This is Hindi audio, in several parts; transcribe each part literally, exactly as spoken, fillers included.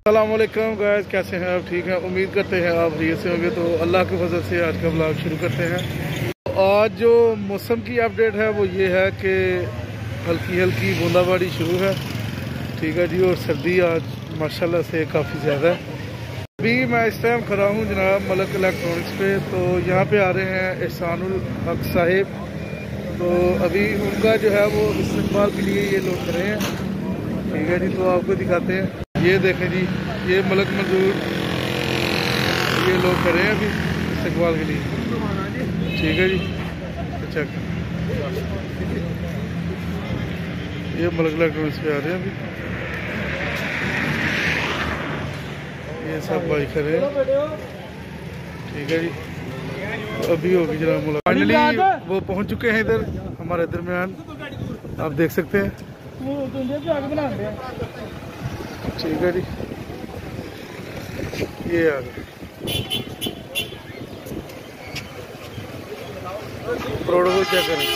अस्सलाम वालेकुम गाइस, कैसे हैं आप? ठीक हैं, उम्मीद करते हैं आप खैरियत से होंगे। तो अल्लाह के फजल से आज का ब्लॉग शुरू करते हैं। तो आज जो मौसम की अपडेट है वो ये है कि हल्की हल्की बूंदाबांदी शुरू है, ठीक है जी। और सर्दी आज माशाल्लाह से काफ़ी ज़्यादा है। अभी मैं इस टाइम खड़ा हूँ जनाब मलक इलेक्ट्रॉनिक्स पे। तो यहाँ पे आ रहे हैं एहसानुल हक साहिब। तो अभी उनका जो है वो इस्तेमाल के लिए ये लोग खड़े हैं, ठीक है जी। तो आपको दिखाते हैं, ये देखें जी, ये मलक मजदूर ये लोग खड़े हैं अभी इस्तेमाल के लिए, ठीक है जी। अच्छा, ये मलक इलेक्ट्रॉनिक्स पे आ रहे हैं अभी, ये सब भाई खड़े हैं, ठीक है जी। अभी होगी जरा मुलाकात। फाइनली वो पहुंच चुके हैं इधर हमारे दरमियान, आप देख सकते हैं, ठीक है जी। ये आ गए प्रोडक्ट को चेक करें।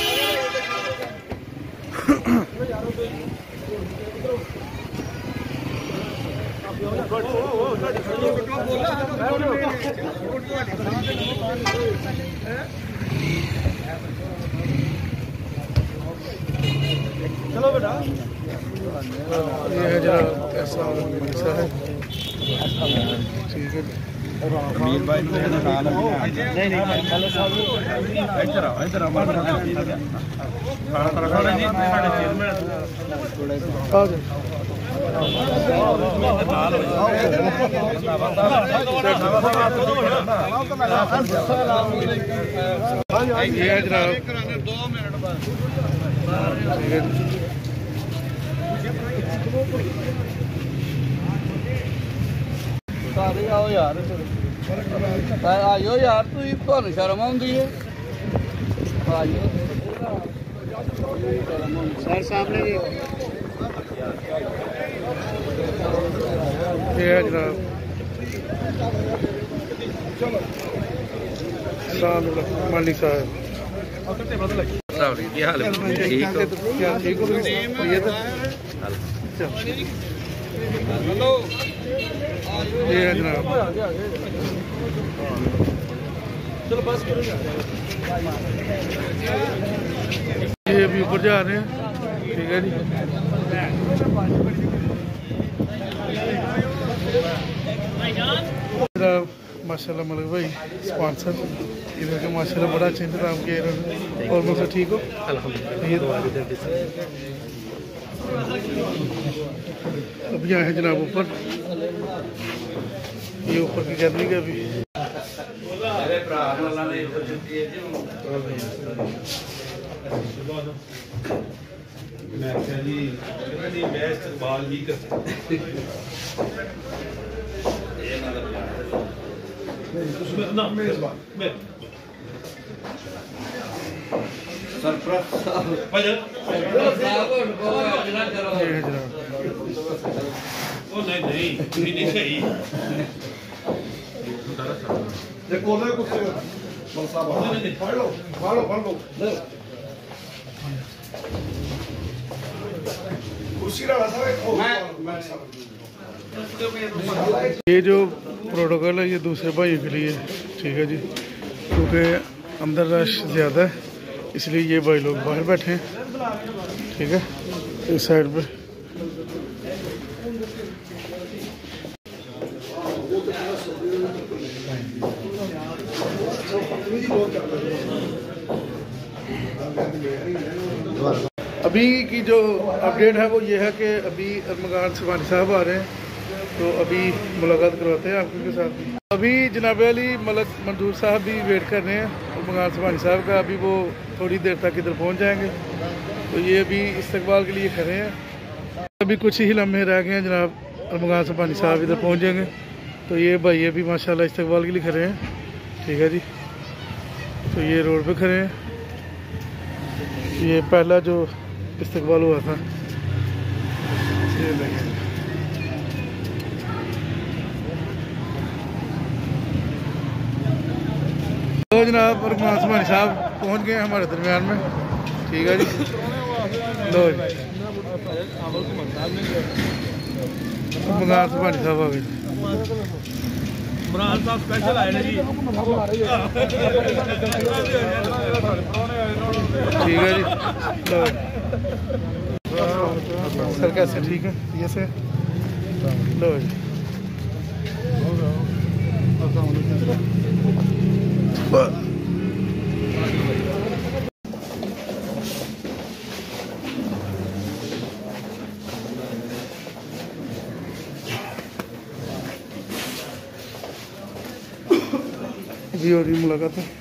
चलो बेटा, ये है जरा ऐसा ऐसा है, ठीक है। अमीर भाई नहीं नहीं इधर आओ, इधर आओ, ये है जरा दो मिनट बाद, ठीक है। सारे आओ यार, आइयो यार, तुम शर्म आती है, आइयो सर सामने। ये है जनाब मालिक साहब, क्या हाल है? ठीक हो? क्या ठीक हो? ये तो हेलो, ये है जनाब, चलो बस करो। ये अभी ऊपर जा रहे हैं, ठीक है जी। माशाल्लाह मलिक भाई स्पॉन्सर इधर का माशाल्लाह बड़ा अच्छा इंतजाम किया इन्होंने। और मतलब ठीक हो? अब यहाँ है जनाब ऊपर, ये ऊपर की गर्मी का भी ये जो प्रोटोकॉल है ये दूसरे भाइयों के लिए, ठीक है जी। क्योंकि अंदर रश ज़्यादा है इसलिए ये भाई लोग बाहर बैठे हैं, ठीक है, इस साइड पे। अभी की जो अपडेट है वो ये है कि अभी अरमगान सुबानी साहब आ रहे हैं, तो अभी मुलाकात करवाते हैं आपके साथ। अभी जनाब अली मलक मंजूर साहब भी वेट कर रहे हैं अरमगान सुबानी साहब का, अभी वो थोड़ी देर तक इधर पहुंच जाएंगे। तो ये अभी इस्तकबाल के लिए खड़े हैं, अभी कुछ ही लम्हे रह गए हैं जनाब अरमगान सुबानी साहब इधर पहुंच जाएंगे। तो ये भाई अभी माशाल्लाह इस्तकबाल के लिए खड़े हैं, ठीक है जी। तो ये रोड पे खड़े हैं, ये पहला जो इस्तकबाल हुआ था, ये देखें। तो जनाब अरमान सुबानी साहब पहुंच गए हमारे दरमियान में, ठीक है जी। लो जी मगान सुभानी साहब आ गए इमरान साहब स्पेशल आए हैं जी। ठीक है जी। सर कैसे ठीक है ये से लो जी। जी और ये मुलाकात है।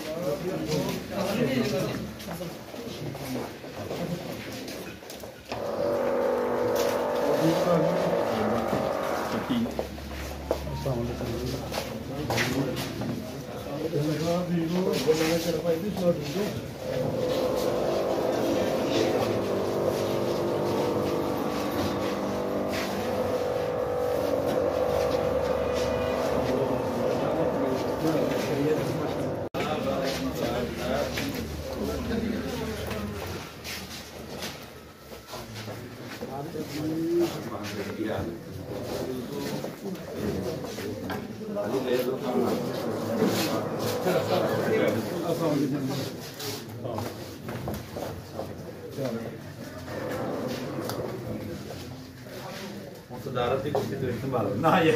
सदारत की कुर्सी तो संभालो ना ये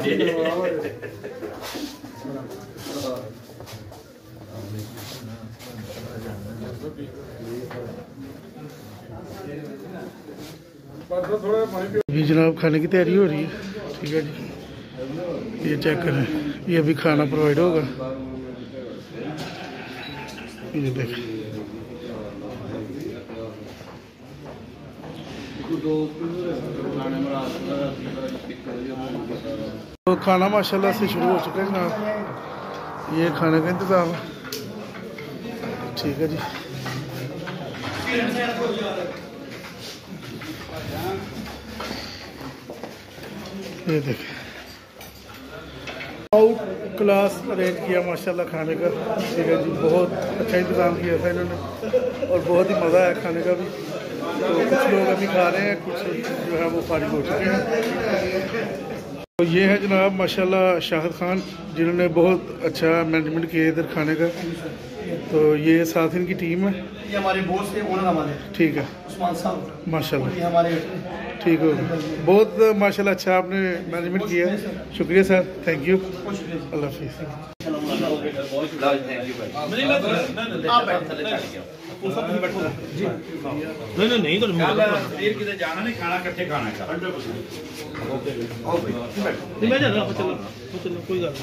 अभी जनाब खाने की तैयारी हो रही है। ठीक है जी ये चेक करें ये अभी खाना प्रोवाइड होगा। ये देखें तो खाना माशाल्लाह से शुरू हो चुका है जनाब। ये खाने का इंतज़ाम है। ठीक है जी ये देखें आउट क्लास अरेंज किया माशाल्लाह खाने का। ठीक है जी बहुत अच्छा इंतज़ाम किया था इन्होंने और बहुत ही मज़ा आया खाने का भी। तो कुछ लोग अभी खा रहे हैं कुछ जो है वो फारिग हो चुके हैं। तो ये है जनाब माशाल्लाह शाहिद खान जिन्होंने बहुत अच्छा मैनेजमेंट किया इधर खाने का। तो ये साथ इनकी टीम है। ये हमारे बॉस है ओनर हमारे। ठीक है उस्मान साहब माशाल्लाह ये हमारे ठीक हो बहुत माशाल्लाह अच्छा आपने मैनेजमेंट किया। शुक्रिया सर थैंक यू अल्लाह हाफिज़। नहीं नहीं नहीं तो जाना नहीं खाना इकट्ठे खाना है। मैं जा रहा हूँ चलो चलो कोई गल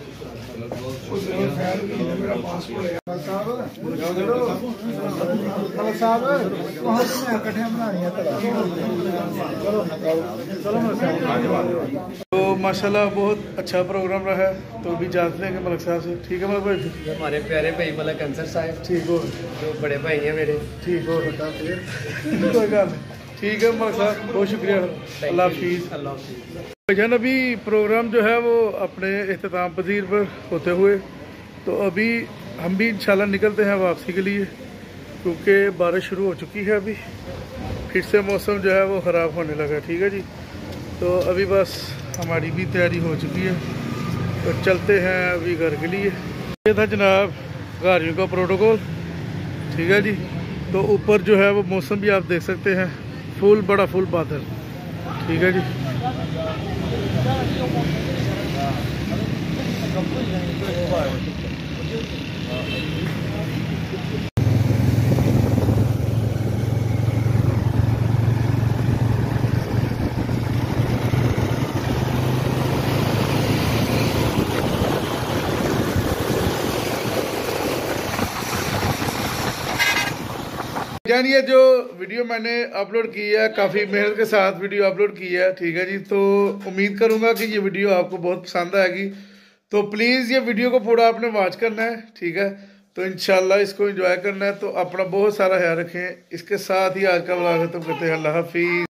तो माशाल्लाह बहुत अच्छा प्रोग्राम रहा है। तो अभी जाते हैं मलक साहब से। ठीक है मलक भाई हमारे प्यारे भाई मलक अंसर साहब ठीक हो जो बड़े भाई हैं मेरे ठीक हो कोई गल ठीक है मलक साहब बहुत शुक्रिया अल्लाह हाफिज़। अल्लाह हाफिज़। भाईजान अभी प्रोग्राम जो है वो अपने इख्तिताम पजीर पर होते हुए तो अभी हम भी इंशाल्लाह निकलते हैं वापसी के लिए क्योंकि बारिश शुरू हो चुकी है। अभी फिर से मौसम जो है वो ख़राब होने लगा। ठीक है जी तो अभी बस हमारी भी तैयारी हो चुकी है तो चलते हैं अभी घर के लिए। ये था जनाब गाड़ियों का प्रोटोकॉल। ठीक है जी तो ऊपर जो है वो मौसम भी आप देख सकते हैं फुल बड़ा फुल बादल। ठीक है जी जान ये जो वीडियो मैंने अपलोड की है काफ़ी मेहनत के साथ वीडियो अपलोड की है। ठीक है जी तो उम्मीद करूँगा कि ये वीडियो आपको बहुत पसंद आएगी। तो प्लीज़ ये वीडियो को पूरा आपने वॉच करना है। ठीक है तो इंशाल्लाह इसको एंजॉय करना है। तो अपना बहुत सारा ख्याल रखें। इसके साथ ही आज का व्लॉग खत्म करते हैं। अल्लाह हाफिज़।